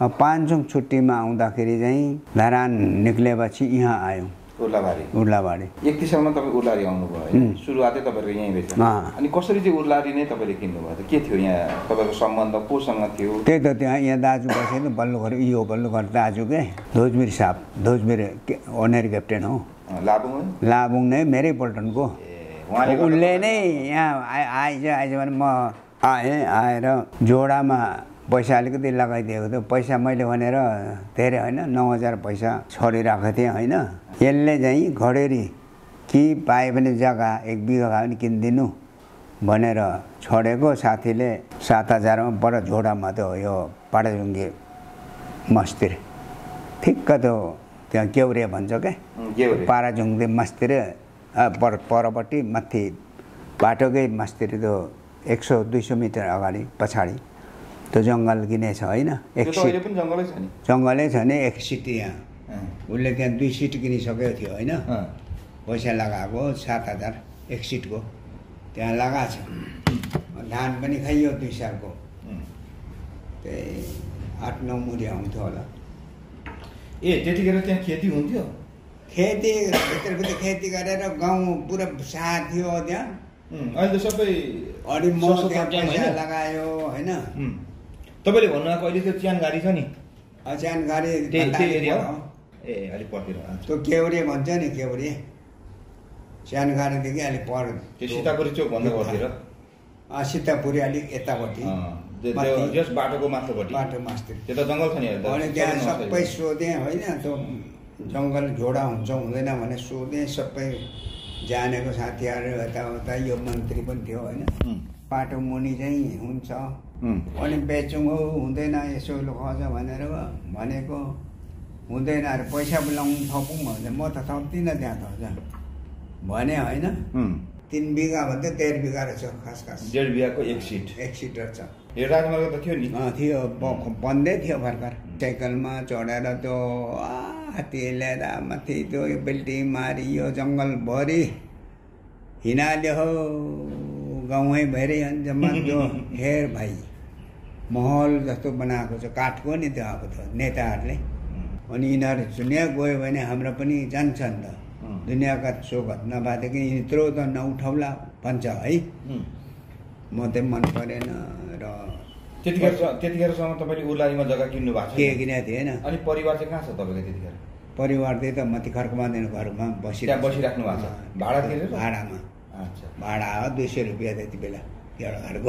पान्छौँ छुट्टीमा आउँदाखेरि चाहिँ धरान निक्लेपछि यहाँ आयौँ उर्लाबारी 31 सालमा तपाईँ उर्लारी आउनुभयो होइन सुरुवातै तपाईँको यहीँ रहेछ अनि कसरी चाहिँ उर्लारी नै तपाईँले किन्नुभयो त के थियो यहाँ तपाईँको सम्बन्ध कोसँग थियो त्यही त यहाँ दाजु बसेको बल्लुघर यो बल्लुघर दाजु के धोजमिर साहब धोजमिर ओनर क्याप्टेन हो लाबुङ नै मेरै पल्टनको उसले नै यहाँ आइज भने म आएर जोडामा पैसा अलिकति लगाइदिएको थियो पैसा मैले भनेर धेरै होइन 9000 पैसा छोडिरहेको थिएँ होइन यसले चाहिँ घडेरी कि पाए भने जग्गा 1 बिघा पनि किनिदिनु भनेर छोडेको साथीले 7000 मा पर झोडामा त यो पाडाजुङ्गे मस्तिर ठिक्क त त्यहाँ केउरे भन्छ क्या पाडाजुङ्गे मस्तिर परपट्टि माथि बाटोकै मस्तिर त्यो 100-200 मिटर अगाडि पछाडि त्यो जङ्गल किनेछ होइन जङ्गलै छ नि एक सिट यहाँ उसले त्यहाँ 2 सिट किनिसकेको थियो होइन पैसा लगाएको 7000 एक सिटको त्यहाँ लगाएको छ धान पनि खाइयो 2 सालको त्यही 8-9 मुरी आउँथ्यो होला त्यतिखेर त्यहाँ खेती हुन्थ्यो खेती भित्र खेती गरेर गाउँ पुरा साथ थियो त्यहाँ अहिले त सबै अनि म पैसा लगायो होइन तपाईँले भन्नुभएको अहिले त्यो च्यानघारी छ नि च्यानघारी अलिक परतिर त्यो केउरे भन्छ नि केउरे च्यानघारीदेखि अलिक पर त्यो सीतापुरी चोक भन्दा परतिर सीतापुरी अलिक यतापट्टि बाटोको माथिल्लोपट्टि बाटो मास्तिर त्यो त जङ्गल छ नि अनि त्यहाँ सबै सोधेँ होइन त्यो जङ्गल झोडा हुन्छ हुँदैन भने सोधेँ सबै जानेको साथीहरू यताउता यो मन्त्री पनि थियो होइन बाटो मुनि चाहिँ हुन्छ अनि बेचौँ हो हुँदैन यसो खर्च भनेर भनेको हुँदैन अरे पैसा बोलाउनु थपौँ भने म त थप्दिनँ त्यहाँ त भने होइन 3 बिघा भन्दा 1.5 बिघा रहेछ खास 1.5 बिघाको एक सिट रहेछ यो राजमार्ग त थियो नि थियो बन्दै थियो भर्खर साइकलमा चढेर त्यो हात्ती ल्याएर माथि त्यो बेल्टी मारियो जङ्गलभरि हिँडाल्यो हो गाउँै भएरै जम्मा त्यो हेर भाइ महल जस्तो बनाएको छ काठको नि त्यो अब त नेताहरूले अनि यिनीहरू दुनियाँ गयो भने हाम्रो पनि जान्छ नि त दुनियाँका सोगत नभएदेखि यत्रो त नउठाउला भन्छ है म चाहिँ मन परेन र त्यतिखेरसम्म तपाईँले उर्लारीमा जग्गा किन्नु भएको छ के किनेको थिएन अनि परिवार चाहिँ कहाँ छ तपाईँको त्यतिखेर परिवार त्यही त माथि खर्कमादेन घरमा बसिराख्नु भएको छ भाडा तिरेर भाडामा भाडा 200 रुपियाँ त्यति बेला एउटा घरको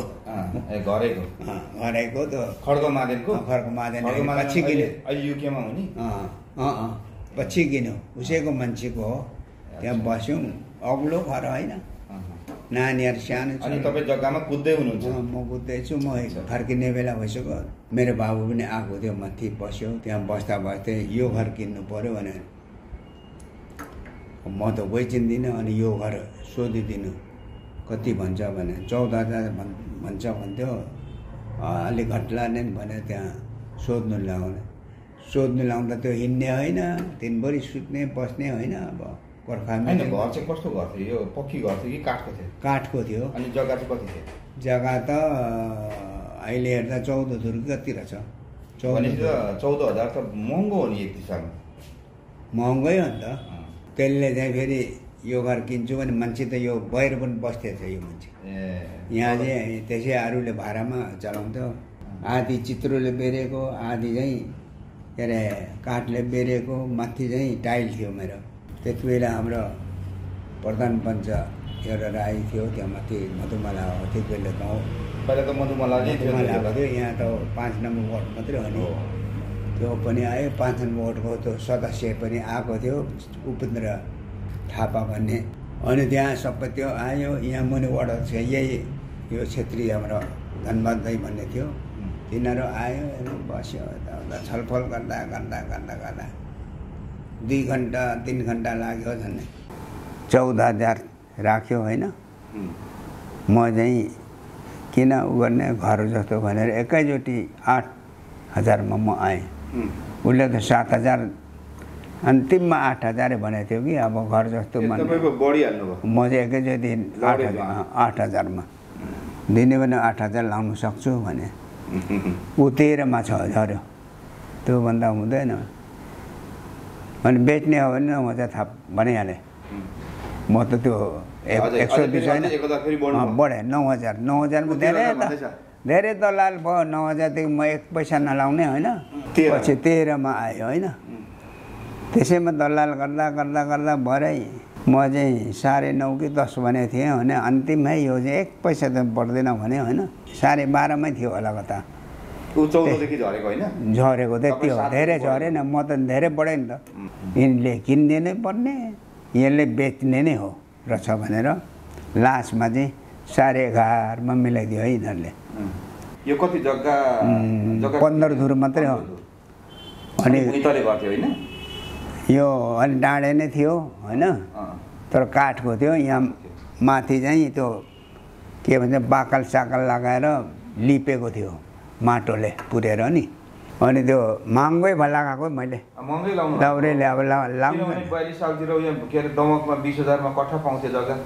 घरैको त खड्कमादेनको पछि किन्यो अहिले युकेमा हो नि पछि किन्यो उसैको मान्छेको हो त्यहाँ बस्यौँ अग्लो घर होइन नानीहरू सानो छ अनि तपाईँ जग्गामा कुद्दै हुनुहुन्छ म कुद्दैछु म फर्किने बेला भइसक्यो मेरो बाबु पनि आएको थियो माथि बस्यो त्यहाँ बस्दा बस्दै यो घर किन्नु पर्यो भने म त गइ चिन्दिनँ अनि यो घर सोधिदिनु कति भन्छ भने 14,000 भन्छ भन्थ्यो अलिक घट्ला नै भनेर त्यहाँ सोध्नु लाउँदा त्यो हिँड्ने होइन दिनभरि सुत्ने बस्ने होइन अब गोर्खामा घर चाहिँ कस्तो घर थियो यो पक्की घर थियो कि काठको थियो काठको थियो अनि जग्गा चाहिँ कति थियो जग्गा त अहिले हेर्दा 14 कति रहेछ 14,000 त महँगो हो नि 31 सालमा महँगै हो नि त त्यसले चाहिँ फेरि यो घर किन्छु भने मान्छे त यो बाहिर पनि बस्थेछ यो मान्छे यहाँ चाहिँ त्यसै अरूले भाडामा चलाउँथ्यो आधी चित्रोले बेरेको आधी चाहिँ के अरे काठले बेरेको माथि चाहिँ टाइल थियो मेरो त्यति बेला हाम्रो प्रधान पञ्च एउटा राई थियो त्यहाँ माथि मधुमाला हो त्यति बेला गाउँ पहिला त मधुमाला थियो यहाँ त 5 नम्बर वार्ड मात्रै हो नि त्यो पनि आयो 5 नम्बर वार्डको त्यो सदस्य पनि आएको थियो उपेन्द्र थापा भन्ने अनि त्यहाँ सबै त्यो आयो यहाँ मुनि वार्ड यही यो क्षेत्री हाम्रो धनबाद दाई भन्ने थियो तिनीहरू आयो बस्यो छलफल गर्दा 2 घन्टा 3 घन्टा लाग्यो झन् 14,000 राख्यो होइन म चाहिँ किन गर्ने घर जस्तो भनेर एकैचोटि 8,000मा म आएँ उसले त 7,000 अन्तिममा 8,000 भनेको थियो कि अब घर जस्तो म चाहिँ एकैचोटि 8,000मा दिने भने 8,000 लाउनु सक्छु भने उतेरमा 6,000 त्योभन्दा हुँदैन अनि बेच्ने हो भने 9,000 थप भनिहालेँ म त त्यो 120 होइन बढे 9,000 धेरै दलाल भयो 9,000 देखि म 1 पैसा नलाउने होइन पछि 13 मा आयो होइन त्यसैमा दलाल गर्दा गर्दा गर्दा भरै म चाहिँ 9:30 कि 10 भनेको थिएँ भने अन्तिममै यो चाहिँ 1 पैसा त पर्दैन भने होइन 12:30 मै थियो होला कता झरेको त्यति हो धेरै झरेन म त धेरै बढेँ नि त यिनले किनिदिनै पर्ने यसले बेच्ने नै हो रहेछ भनेर लास्टमा चाहिँ 11:30 मा मिलाइदियो है यिनीहरूले यो कति जग्गा 15 धुर मात्रै हो अनि यो अलि डाँडे नै थियो होइन तर काठको थियो यहाँ माथि चाहिँ त्यो के भन्छ बाकल साकल लगाएर लिपेको थियो माटोले पुरेर नि अनि त्यो महँगै लगाएको मैले दाउरेले अब लाउनु 42 सालतिर के अरे दमकमा 20,000 मा कट्ठा पाउँथे जग्गा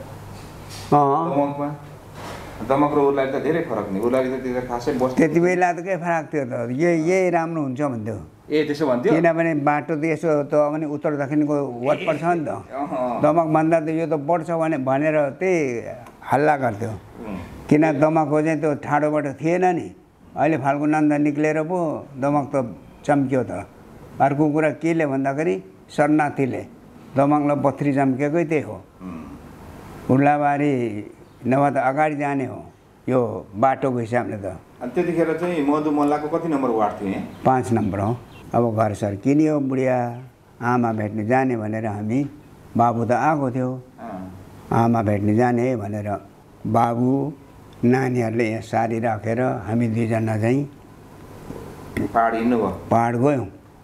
दमक र उर्लाली त धेरै फरक नि उर्लाली त त्यो खासै बस्छ त्यति बेला त के फरक थियो त यही राम्रो हुन्छ भन्थ्यो त्यसो भन्थ्यो किनभने बाटो त यसो त अनि उत्तर दक्षिणको वाट पर्छ नि त दमक भन्दा त यो त बढ्छ भनेर त्यही हल्ला गर्थ्यो किन दमकको चाहिँ त्यो ठाडो बाटो थिएन नि अहिले फाल्गु नन्द निक्लेर पो दमक त चम्क्यो त अर्को कुरा केले भन्दाखेरि शरणार्थीले दमकलाई पथरी चम्केकै त्यही हो उर्लाबारी नभए त अगाडि जाने हो यो बाटोको हिसाबले त अनि त्यतिखेर चाहिँ मधु मल्लाको कति नम्बर वार्ड थियो यहाँ 5 नम्बर हो अब घर सर किन्यो बुढिया आमा भेट्ने जाने भनेर हामी बाबु त आएको थियो आमा भेट्ने जाने भनेर बाबु नानीहरूले यहाँ सारी राखेर हामी 2 जना चाहिँ पहाड हिँड्नुभयो पहाड गयौँ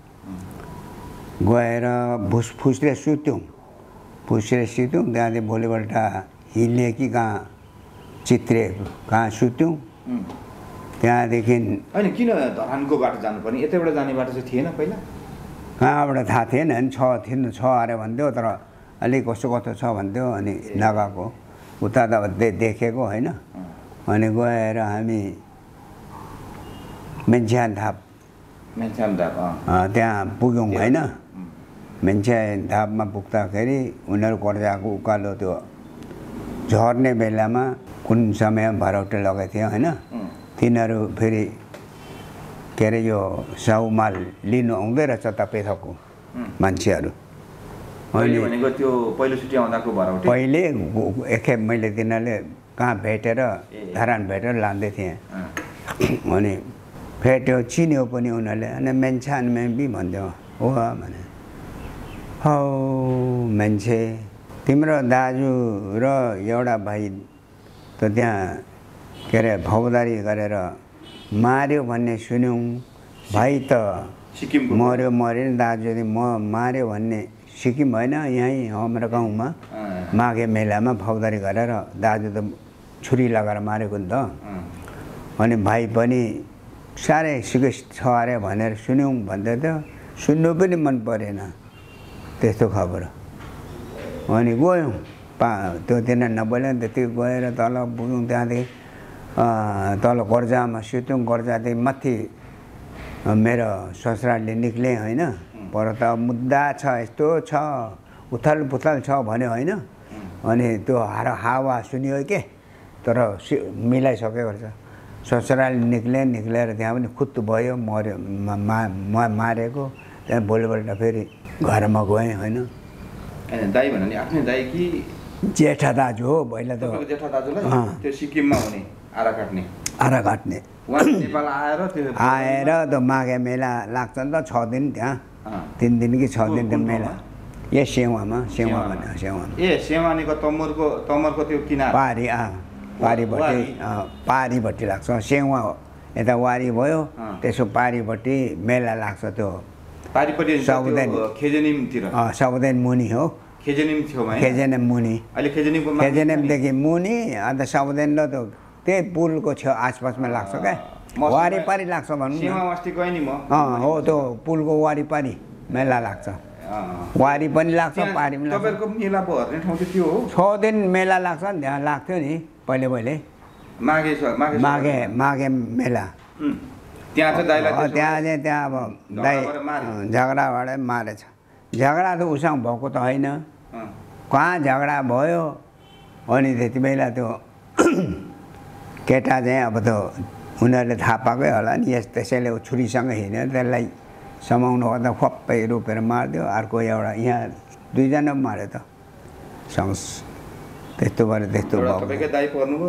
गएर फुस्रे सुत्यौँ त्यहाँदेखि भोलिपल्ट हिँड्ने कि कहाँ चित्रे कहाँ सुत्यौँ त्यहाँदेखि होइन किन धरानको बाटो जानुपर्ने यतैबाट जाने बाटो चाहिँ थिएन पहिला कहाँबाट थाहा थिएन नि छ अरे भन्थ्यो तर अलिक कस्तो छ भन्थ्यो अनि नगएको उता त देखेको होइन अनि गएर हामी मेन्च्यान धाप त्यहाँ पुग्यौँ होइन मेन्च्यान धापमा पुग्दाखेरि उनीहरू कर्जाको उकालो त्यो झर्ने बेलामा कुन समयमा भरौटे लगाएको थियो होइन तिनीहरू फेरि के अरे यो साउमाल लिनु आउँदै रहेछ तपेथको मान्छेहरू पहिले एकखेप मैले तिनीहरूले कहाँ भेटेर धरान भेटेर लाँदै थिएँ अनि भेट्यो चिन्यो पनि उनीहरूले अनि मेन्छानमे बि भन्थ्यो हो भने हौ मान्छे तिम्रो दाजु र एउटा भाइ त त्यहाँ के अरे फौजदारी गरेर मार्यो भन्ने सुन्यौँ भाइ त मर्यो नि दाजुले मार्यो भन्ने सिक्किम होइन यहीँ हाम्रो गाउँमा माघे मेलामा फौजदारी गरेर दाजु त छुरी लगाएर मारेको नि त अनि भाइ पनि साह्रै सिकेस छ अरे भनेर सुन्यौँ भन्दै थियो सुन्नु पनि मन परेन त्यस्तो खबर अनि गयौँ त्यो दिन नबोल्यो नि त्यति गएर तल पुग्यौँ त्यहाँदेखि तल गर्जामा सुत्यौँ गर्जादेखि माथि मेरो ससुराले निक्ले होइन पर त मुद्दा छ यस्तो छ उथल पुथल छ भन्यो होइन अनि त्यो हावा सुन्यो के तर मिलाइसकेको रहेछ ससुराले निक्लेर त्यहाँ पनि खुत्तु भयो मर्यो मारेको त्यहाँ भोलिपल्ट फेरि घरमा गएँ होइन दाइ भन्नु नि आफ्नै दाइ कि जेठा दाजु हो पहिला त जेठा दाजुलाई त्यो सिक्किममा हुने आरा काट्ने नेपाल आएर त माघे मेला लाग्छ नि त 6 दिन त्यहाँ 3 दिन कि 6 दिन मेला ए सेवामा सेवानीको तमरको त्यो किनार पारीपट्टि लाग्छ सेवा यता वारी भयो त्यसो पारीपट्टि मेला लाग्छ त्यो पारीपट्टि साउदेन मुनि हो खेजेनिम मुनि खेजेनिमदेखि मुनि अन्त साउदेन र त्यो त्यही पुलको छेउ आसपासमा लाग्छ क्या वारिपारी लाग्छ भनौँ हो त्यो पुलको वारिपारी मेला लाग्छ वारी पनि लाग्छ पारी पनि लाग्छ 6 दिन मेला लाग्छ नि त्यहाँ लाग्थ्यो नि पहिले माघे मेला त्यहाँ चाहिँ दाइलाई त्यहाँ चाहिँ त्यहाँ अब दाइ झगडाबाट मारेछ। झगडा त उसँग भएको त होइन, कहाँ झगडा भयो। अनि त्यति बेला त्यो केटा चाहिँ अब त उनीहरूले थाहा पाएकै होला नि, त्यसैले छुरीसँग हिँड्यो, त्यसलाई समाउनु गर्दा खप्पै रोपेर मारिदियो। अर्को एउटा यहाँ दुईजना माऱ्यो त सँगै, त्यस्तो गरेर त्यस्तो भयो।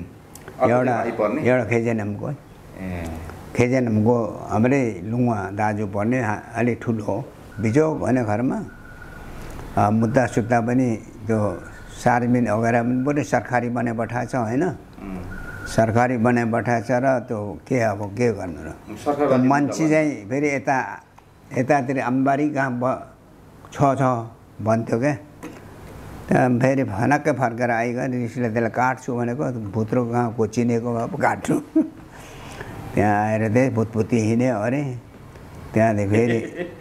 एउटा खेजेनमको, खेजेनमको हाम्रै लुङा दाजु पर्ने, अलिक ठुलो हो, बिजोग होइन घरमा। मुद्दा सुत्दा पनि त्यो सार्वजनिक वगैरह पनि पुरै सरकारी बनाइ पठाएको छ होइन, सरकारी बनाइ पठाएको छ। र त्यो के अब के गर्नु र, मान्छे चाहिँ फेरि यतातिर अम्बारी कहाँ छ भन्थ्यो क्या। त्यहाँ फेरि फनक्कै फर्केर आइगयो, रिसले त्यसलाई काट्छु भनेको, भुत्रो कहाँ चिनेको अब काट्छु। त्यहाँ आएर चाहिँ भुतभुती हिँड्यो अरे। त्यहाँदेखि फेरि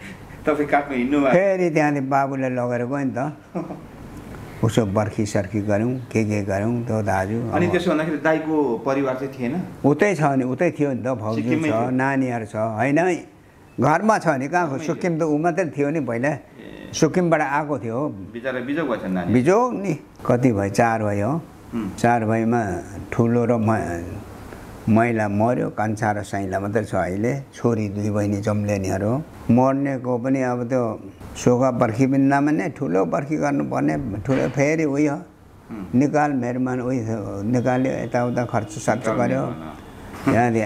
फेरि त्यहाँदेखि बाबुले लगेर गयो नि त, उसो बर्खी सर्खी गऱ्यौँ, के गऱ्यौँ त्यो दाजु। अनि त्यसो भन्दाखेरि दाइको परिवार चाहिँ थिएन? उतै छ नि, उतै थियो नि त, भाउजू छ, नानीहरू छ होइन, घरमा छ नि। कहाँ सिक्किम त ऊ मात्रै थियो नि पहिला, सिक्किमबाट आएको थियो। बिजोग नि कति भयो, 4 भयो। 4 भएमा ठुलो र महिला मऱ्यो, कान्छा र साइला मात्रै छ अहिले। छोरी 2 बहिनी जम्लेनीहरू। मर्नेको पनि अब त्यो सोगा बर्खी पनि नमान्ने, ठुलो बर्खी गर्नुपर्ने, ठुलो फेरि उयो निकाल मेहरबान उयो निकाल्यो, यताउता खर्च सर्च गर्यो। त्यहाँदेखि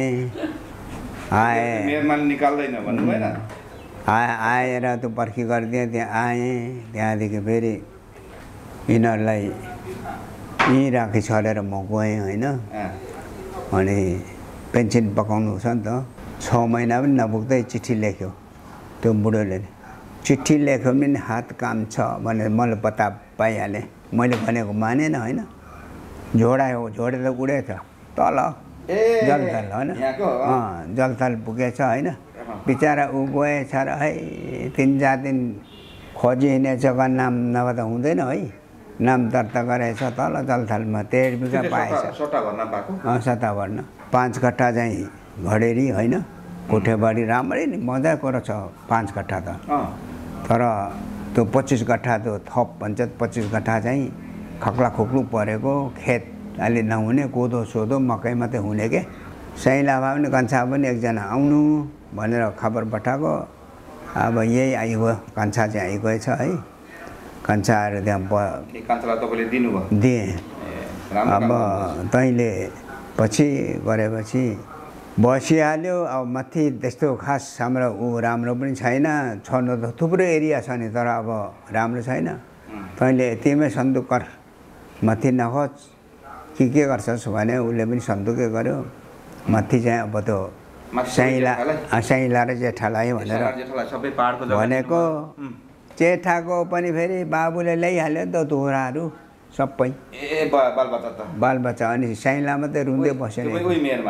आएर त्यो बर्खी गरिदिएँ, त्यहाँ आएँ। त्यहाँदेखि फेरि यिनीहरूलाई यहीँ राखी छरेर म गएँ होइन। अनि पेन्सन पकाउनु छ नि त, 6 महिना पनि नपुग्दै चिठी लेख्यो त्यो बुढोले। चिठी लेख्यो भने हात काम छ भनेर मलाई पत्ता पाइहालेँ। मैले भनेको मानेन होइन, झोडायो, झोडेर उडेछ तल जलथल होइन, जलथल पुगेछ होइन। बिचरा ऊ गएछ र है 3-4 दिन खोजी हिँडेछ, नाम नभए त हुँदैन है। नाम दर्ता गरेछ तल जलथलमा, 1.5 बिघा पाएछ सट्टा भर्न। 5 कट्ठा चाहिँ घडेरी होइन, कोठेबारी राम्रै नि मजाको रहेछ 5 कट्ठा त। तर त्यो 25 कट्ठा त्यो थप भन्छ, 25 कट्ठा चाहिँ खक्ला खोक्लु परेको खेत, अहिले नहुने कोदो सोदो मकै मात्रै हुने के। साइलामा पनि कान्छा पनि एकजना आउनु भनेर खबर पठाएको। अब यही आइगयो, कान्छा चाहिँ आइगएछ है। कान्छा आएर त्यहाँ दिएँ। अब तैँले पछि गरेपछि बसिहाल्यो। अब माथि त्यस्तो खास हाम्रो ऊ राम्रो पनि छैन, छनु त थुप्रो एरिया छ नि, तर अब राम्रो छैन। तैँले यतिमै सन्दुक कर, माथि नखोज के गर्छस् भने उसले पनि सन्दुकै गर्यो। माथि चाहिँ अब त्यो साइला र जेठालाई भनेर भनेको। जेठाको पनि फेरि बाबुले ल्याइहाल्यो नि त दोहोराहरू सबै, बालबच्चा। अनि साइला मात्रै रुँदै बस्यो नि।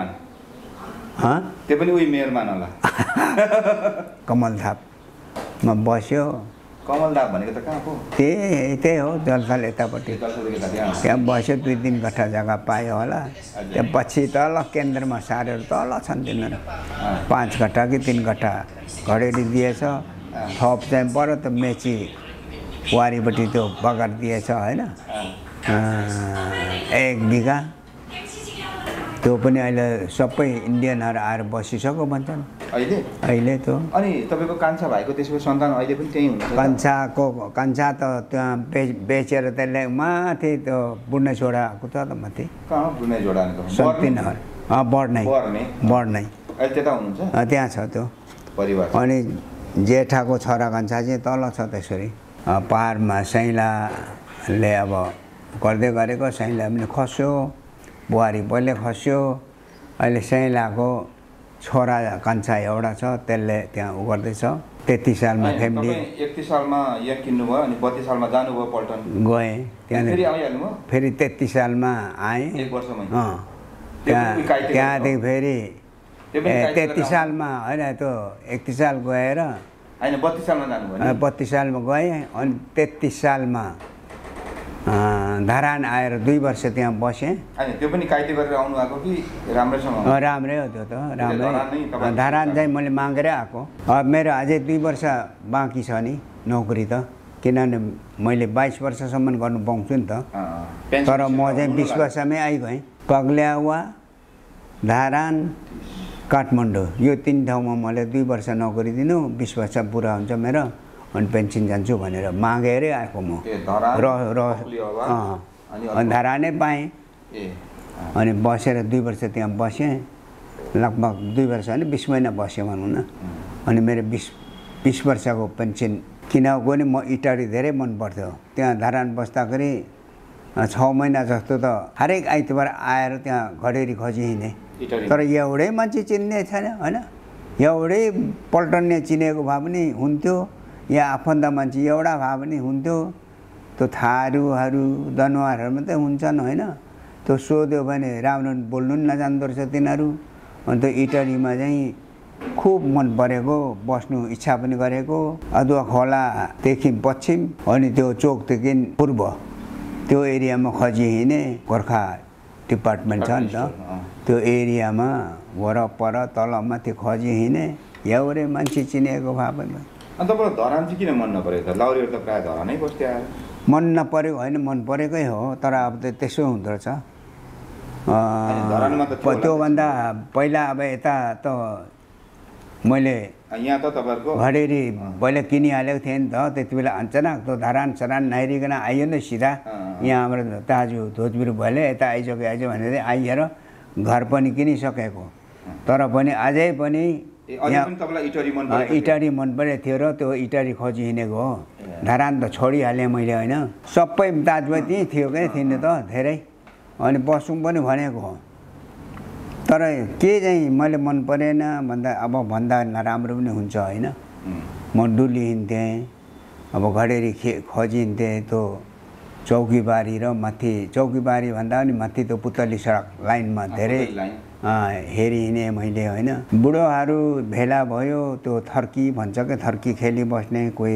कमल थापमा बस्यो। भनेको त कहाँ पो? त्यही हो जलथल यतापट्टि। त्यहाँ बस्यो, 2-3 कट्ठा जग्गा पायो होला। त्यहाँ पछि तल केन्द्रमा सारेर तल छन् तिनीहरू। 5 कट्ठा कि 3 कट्ठा घडेरी दिएछ। थप चाहिँ पऱ्यो त मेची वारीपट्टि त्यो बगर दिएछ होइन, 1 बिघा। त्यो पनि अहिले सबै इन्डियनहरू आएर बसिसक्यो भन्छन् अहिले त्यो। अनि तपाईँको कान्छा भाइको त्यसपछि सन्तान अहिले पनि त्यही हुन्छ? कान्छा त त्यहाँ बेचेर त्यसले माथि त्यो बुढ्ने छोडाको छ त माथि। कहाँ बुढ्ने छोडा? शक्तिनगर बढ्नै त्यता हुनुहुन्छ? त्यहाँ छ त्यो परिवार। अनि जेठाको छोरा कान्छा चाहिँ तल छ। त्यसरी पाहाडमा साइलाले अब गर्दै गरेको, साइला पनि खस्यो, बुहारी पहिले खस्यो। अहिले साइलाको छोरा कान्छा एउटा छ, त्यसले त्यहाँ उ गर्दैछ। 33 सालमा फ्यामिली। 31 सालमा यहाँ किन्नुभयो, अनि 32 सालमा जानुभयो पल्टन? गएँ त्यहाँ, फेरि 33 सालमा आएँ। 1 वर्षमै? त्यहाँदेखि फेरि 33 सालमा होइन, त्यो 31 साल गएर होइन 32 सालमा जानुभयो? 32 सालमा गएँ। अनि 33 सालमा धरान आएर 2 वर्ष त्यहाँ बसेँ। अनि त्यो पनि काइते गरेर आउनु भएको कि राम्रैसँग? राम्रै हो त्यो त, राम्रै। धरान चाहिँ मैले मागेरै आएको। अब मेरो अझै 2 वर्ष बाँकी छ नि नोकरी त, किनभने मैले 22 वर्षसम्म गर्नु पाउँछु नि त। तर म चाहिँ 20 वर्षमै आइगएँ। पग्ल्यावा, धारान, काठमाडौँ यो 3 ठाउँमा मैले 2 वर्ष नोकरी दिनु, 20 वर्ष पुरा हुन्छ मेरो, अनि पेन्सन जान्छु भनेर मागेरै आएको म। अनि धरानै पाएँ। अनि बसेर 2 वर्ष त्यहाँ बसेँ, लगभग 2 वर्ष होइन 20 महिना बसेँ भनौँ न। अनि मेरो 20 वर्षको पेन्सन, किनभने म इटारी धेरै मन पर्थ्यो त्यहाँ धरान बस्दाखेरि। 6 महिना जस्तो त हरेक आइतबार आएर त्यहाँ घडेरी खोजी हिँडेँ। तर एउटै मान्छे चिन्ने छैन होइन, एउटै पल्टन्ने चिनेको भए पनि हुन्थ्यो, या आफन्त मान्छे एउटा भए पनि हुन्थ्यो। त्यो थारूहरू दनुवारहरू मात्रै हुन्छन् होइन। त्यो सोध्यो भने राम्रो बोल्नु पनि नजान्दो रहेछ तिनीहरू। अनि त्यो इटरीमा चाहिँ खुब मन परेको, बस्नु इच्छा पनि गरेको। अदुवा खोलादेखि पश्चिम अनि त्यो चोकदेखि पूर्व त्यो एरियामा खोजी हिँडेँ। गोर्खा डिपार्टमेन्ट छ नि त, त्यो एरियामा वरपर तलमा त्यो खोजी हिँडेँ। एउटै मान्छे चिनेको भए पनि। अनि तपाईँलाई धरान चाहिँ किन मन नपरेको त? लाउरीहरू त प्रायः धरानै बस्थे आएर। मन नपरेको होइन, मन परेकै हो, तर अब त त्यसो हुँदो रहेछ। त्योभन्दा पहिला अब यता त मैले यहाँ त तपाईँहरूको घडेरी पहिला किनिहालेको थिएँ नि त। त्यति बेला अचानक त्यो धरान सरान नहेरिकन आइयो नि सिधा। यहाँ हाम्रो दाजु धोजबिर भइले यता आइज भनेर आइएर घर पनि किनिसकेको। तर पनि अझै पनि इटारी मन परेको थियो र त्यो इटारी खोजी हिँडेको हो। धरान त छोडिहालेँ मैले होइन। सबै दाजुभाइ त्यहीँ थियो क्या, थिएन त धेरै। अनि बसौँ पनि भनेको हो, तर के चाहिँ मैले मन परेन भन्दा अब भन्दा नराम्रो पनि हुन्छ होइन। म डुली हिँड्थेँ, अब घडेरी खोजिन्थेँ। त्यो चौकीबारी र माथि, चौकीबारी भन्दा पनि माथि त्यो पुतली सडक लाइनमा धेरै हेरी हिँडेँ मैले होइन। बुढोहरू भेला भयो, त्यो थर्की भन्छ क्या, थर्की खेली बस्ने कोही।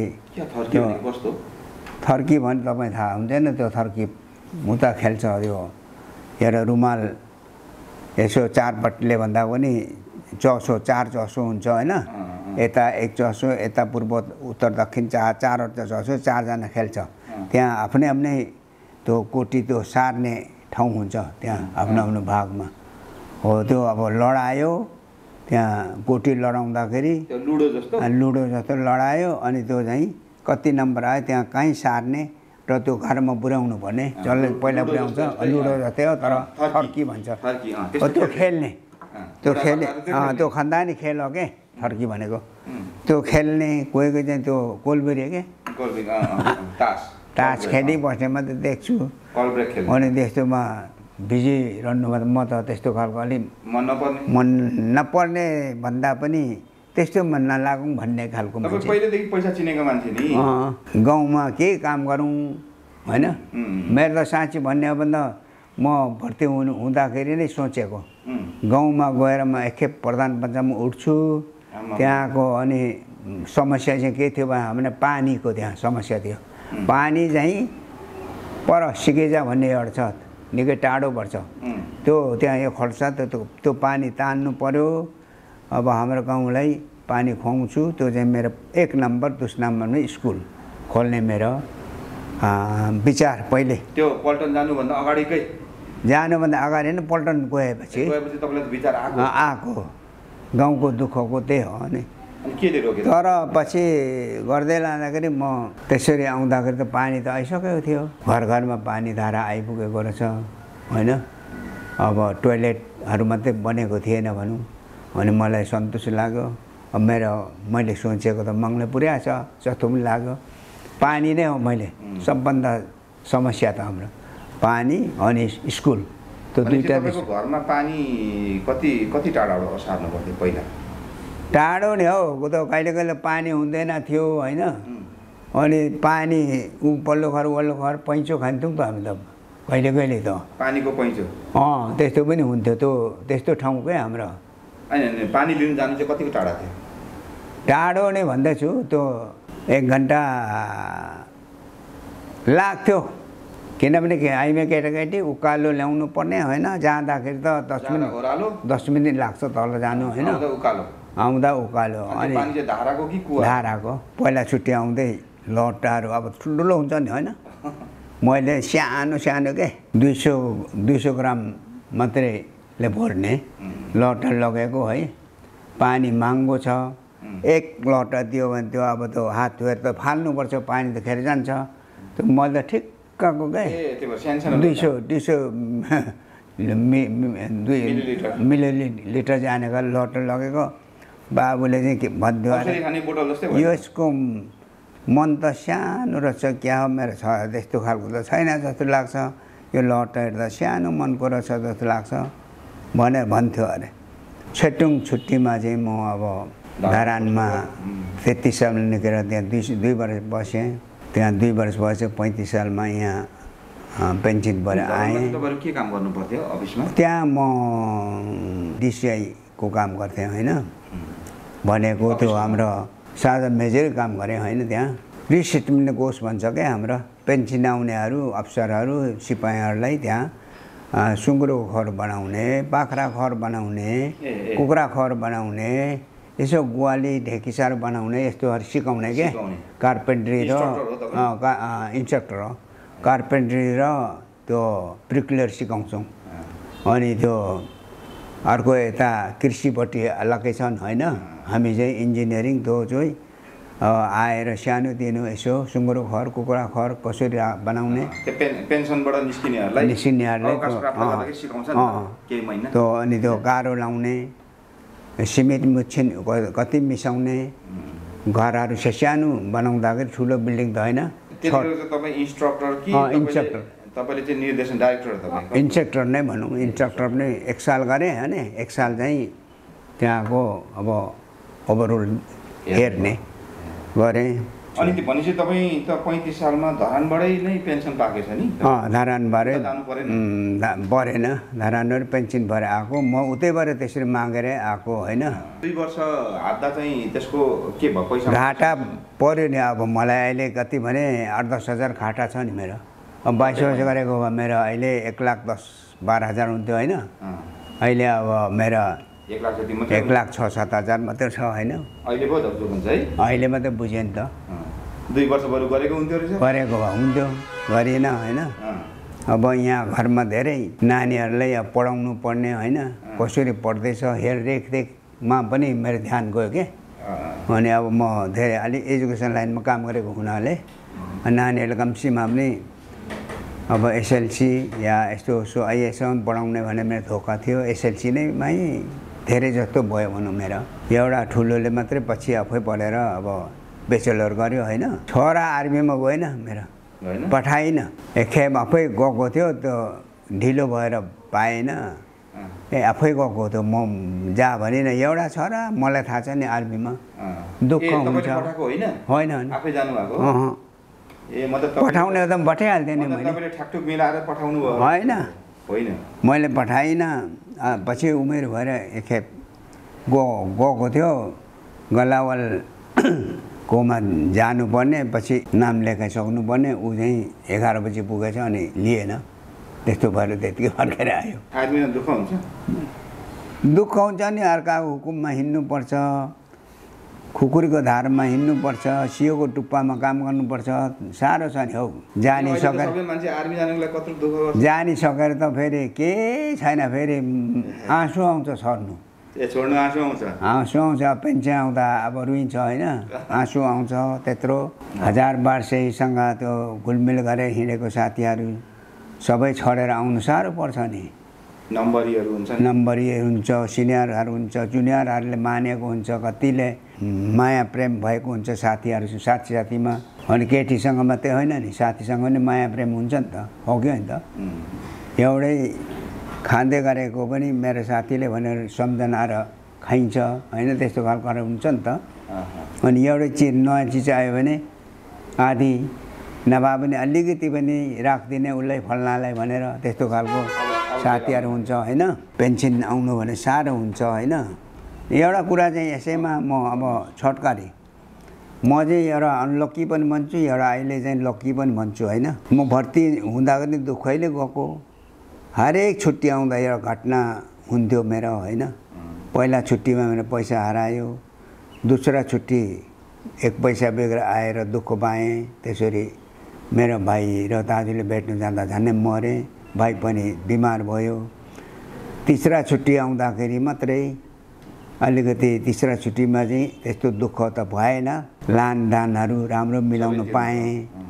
थर्की भने तपाईँ थाहा हुँदैन? त्यो थर्की मुता खेल्छ, त्यो एउटा रुमाल यसो 4 पटले भन्दा पनि चौसो 4 चौसो हुन्छ होइन। यता 1 चौसो, यता पूर्व उत्तर दक्षिण 4 चौसो, 4 जना खेल्छ। त्यहाँ आफ्नै त्यो कोटी त्यो सार्ने ठाउँ हुन्छ त्यहाँ आफ्नो भागमा हो। त्यो अब लडायो त्यहाँ, कोटी लडाउँदाखेरि लुडो जस्तो लडायो। अनि त्यो चाहिँ कति नम्बर आयो त्यहाँ कहीँ सार्ने र त्यो घरमा पुर्याउनु पर्ने। जसले पहिला पुर्याउँछ लुडो जस्तै हो, तर थर्की भन्छ त्यो खेल्ने। त्यो खन्दानी खेल हो के थर्की भनेको। त्यो खेल्ने कोही चाहिँ त्यो कोलबेरी के तास खेलिबस्ने मात्रै देख्छु। अनि त्यस्तोमा भिजिरहनु म त त्यस्तो खालको अलिक मन नपर्ने भन्दा पनि त्यस्तो मन नलागौँ भन्ने खालको मान्छे। पहिलेदेखि पैसा चिनेको मान्छे नि। गाउँमा केही काम गरौँ होइन। मेरो त साँच्ची भन्ने हो भन्दा म भर्ती हुँदाखेरि नै सोचेको, गाउँमा गएर म एकखेप प्रधान पञ्चायतमा उठ्छु। त्यहाँको अनि समस्या चाहिँ के थियो भने हामीले पानीको त्यहाँ समस्या थियो। पानी चाहिँ पर सिकेजा भन्ने एउटा छ, निकै टाढो पर्छ त्यो। त्यहाँ यो खर्च त्यो पानी तान्नु पर्यो। अब हाम्रो गाउँलाई पानी खुवाउँछु, त्यो चाहिँ मेरो 1 नम्बर 2 नम्बरमा स्कुल खोल्ने मेरो विचार पहिले। त्यो पल्टन जानुभन्दा अगाडिकै? जानुभन्दा अगाडि नै पल्टन गएपछि तपाईँलाई विचार आएको। गाउँको दुःखको त्यही हो नि। तर पछि गर्दै लाँदाखेरि म त्यसरी आउँदाखेरि त पानी त आइसकेको थियो। घर घरमा पानी धारा आइपुगेको रहेछ होइन। अब टोइलेटहरू मात्रै बनेको थिएन भनौँ। अनि मलाई सन्तोष लाग्यो। अब मैले सोचेको त मङ्गले पुर्याएछ जस्तो पनि लाग्यो। पानी नै हो मैले सबभन्दा समस्या त हाम्रो पानी अनि स्कुल। त्यो दुईटा। घरमा पानी कति टाढाबाट सार्नु पर्थ्यो पहिला? टाढो नै हो, त कहिले पानी हुँदैन थियो होइन। अनि पानी पल्लो घर वल्लो घर पैँचो खान्थ्यौँ त हामी त कहिले त। पानीको पैँचो? त्यस्तो पनि हुन्थ्यो। त्यो त्यस्तो ठाउँकै हाम्रो। अनि पानी लिनु जानु चाहिँ कतिको टाढा थियो? टाढो नै भन्दैछु, त्यो 1 घन्टा लाग्थ्यो किनभने हामी केटाकेटी उकालो ल्याउनु पर्ने होइन जाँदाखेरि त 10 मिनट लाग्छ तल जानु होइन आउँदा उकालो अनि धाराको पहिला छुट्टी आउँदै लट्टाहरू अब ठुल्ठुलो हुन्छ नि होइन मैले सानो के 200 ग्राम मात्रैले भर्ने लट्टा लगेको है पानी महँगो छ एक लट्टा दियो भने त्यो अब त्यो हात धोएर त फाल्नुपर्छ पानी त खेर जान्छ त्यो मैले त ठिक्कको के 200 मिलिलिटर जानेको लट्टा लगेको बाबुले चाहिँ भन्थ्यो यसको मन त सानो रहेछ क्या हो मेरो छ त्यस्तो खालको त छैन जस्तो लाग्छ यो लट्टा हेर्दा सानो मनको रहेछ जस्तो लाग्छ भनेर भन्थ्यो अरे छेटुङ छुट्टीमा चाहिँ म अब धरानमा 33 सालमा निस्केर त्यहाँ 2 वर्ष बसेँ त्यहाँ 2 वर्ष बसेँ 35 सालमा यहाँ पेन्सन भएर आएँ के काम गर्नु पर्थ्यो अफिसमा त्यहाँ म DCI को काम गर्थेँ होइन भनेको त्यो हाम्रो साझा मेजर काम गरेँ होइन त्यहाँ रिसेटलमेन्ट कोष भन्छ क्या हाम्रो पेन्सन आउनेहरू अफसरहरू सिपाहीहरूलाई त्यहाँ सुँगुरको खर बनाउने बाख्रा खर बनाउने कुखुरा खर बनाउने यसो ग्वाली ढेकीसार बनाउने यस्तोहरू सिकाउने के कार्पेन्ट्री र इन्स्ट्रक्टर हो कार्पेन्ट्री र त्यो ब्रिकलेयर सिकाउँछौँ अनि त्यो अर्को यता कृषिपट्टि अलग्गै छन् होइन हामी चाहिँ इन्जिनियरिङ त्यो चाहिँ आएर सानोतिनो यसो सुँगुरको खर कुखुरा खर कसरी बनाउने पेन्सनबाट निस्किनेहरूलाई त्यो अनि त्यो गाह्रो लाउने सिमेन्ट मुच्छिन कति मिसाउने घरहरू सानो बनाउँदाखेरि ठुलो बिल्डिङ त होइन इन्स्ट्रक्टर नै भनौँ इन्स्ट्रक्टर पनि 1 साल गरेँ होइन 1 साल चाहिँ त्यहाँको अब ओभरअल हेर्ने गरेँ अनि भनेपछि तपाईँ त 35 सालमा धरानबाटै नै पेन्सन पाकेछ नि धरानबाटै परेन धरानबाट पेन्सन भएर आएको म उतैबाट त्यसरी मागेर आएको होइन 2 वर्ष हात्दा चाहिँ त्यसको के भयो पैसा घाटा पर्यो नि अब मलाई अहिले कति भने 8-10 हजार घाटा छ नि मेरो अब 22 वर्ष गरेको भए मेरो अहिले 1,10,12,000 हुन्थ्यो होइन अहिले अब मेरो 1,06,000-7 हजार मात्रै छ होइन अहिले पो धप्चो हुन्छ है अहिले मात्रै बुझेँ नि त 2 वर्ष बरु गरेको हुन्थ्यो रहेछ गरेको भए हुन्थ्यो गरिएन होइन अब यहाँ घरमा धेरै नानीहरूलाई अब पढाउनु पर्ने होइन कसरी पढ्दैछ हेरदेखमा पनि मेरो ध्यान गयो के अनि अब म धेरै अलि एजुकेसन लाइनमा काम गरेको हुनाले नानीहरूले कम्सीमा पनि अब SLC या यस्तो IASसम्म पढाउने भने मेरो धोका थियो SLC नै मै धेरै जस्तो भयो भनौँ मेरो एउटा ठुलोले मात्रै पछि आफै पढेर अब बेचलर गर्यो होइन छोरा आर्मीमा गएन मेरो पठाइन एकखेप आफै गएको थियो त्यो ढिलो भएर पाएन आफै गएको थियो म जा भनिनँ एउटा छोरा मलाई थाहा छ नि आर्मीमा दुःख हुन्छ होइन पठाउने त पठाइहाल्थेँ नि मैले होइन मैले पठाइनँ पछि उमेर भएर एकखेप गएको थियो गलावल कोमा जानुपर्ने पछि नाम लेखाइसक्नु पर्ने ऊ चाहिँ 11 बजी पुगेछ अनि लिएन त्यस्तो भएर त्यतिकै फर्केर आयो दुःख हुन्छ नि अर्काको हुकुममा हिँड्नुपर्छ खुकुरीको धारमा हिँड्नुपर्छ सियोको टुप्पामा काम गर्नुपर्छ साह्रो छ नि हौ जानिसकेर त फेरि केही छैन फेरि आँसु आउँछ सर्नु आँसु आउँछ पेन्सन आउँदा अब रुइन्छ होइन आँसु आउँछ त्यत्रो 1000-1200सँग त्यो घुलमिल गरेर हिँडेको साथीहरू सबै छोडेर आउनु साह्रो पर्छ नि नम्बरीहरू हुन्छ सिनियरहरू हुन्छ जुनियरहरूले मानेको हुन्छ कतिले माया प्रेम भएको हुन्छ साथीहरू साथीमा अनि केटीसँग मात्रै होइन नि साथीसँग पनि माया प्रेम हुन्छ नि त हो कि होइन त एउटै खाँदै गरेको पनि मेरो साथीले भनेर सम्झना र खाइन्छ होइन त्यस्तो खालको हुन्छ नि त अनि एउटै चिज नयाँ चिज आयो भने आधी नभए पनि अलिकति पनि राखिदिने उसलाई फल्नालाई भनेर त्यस्तो खालको साथीहरू हुन्छ होइन पेन्सन आउनु भने साह्रो हुन्छ होइन एउटा कुरा चाहिँ यसैमा म अब छोटकरी म चाहिँ एउटा अनलक्की पनि भन्छु, एउटा अहिले चाहिँ लक्की पनि भन्छु होइन। म भर्ती हुँदा पनि दुःखैले गएको। हरेक छुट्टी आउँदा एउटा घटना हुन्थ्यो मेरो होइन। पहिला छुट्टीमा मेरो पैसा हरायो, दोस्रो छुट्टी 1 पैसा बेगर आएर दुःख पाएँ। त्यसरी मेरो भाइ र दाजुले भेट्नु जाँदा झन्डै मरे, भाइ पनि बिमार भयो। तीसरा छुट्टी आउँदाखेरि मात्रै अलिकति तीसरा छुट्टीमा चाहिँ त्यस्तो दुःख त भएन। लान दानहरू राम्रो मिलाउन पाएँ।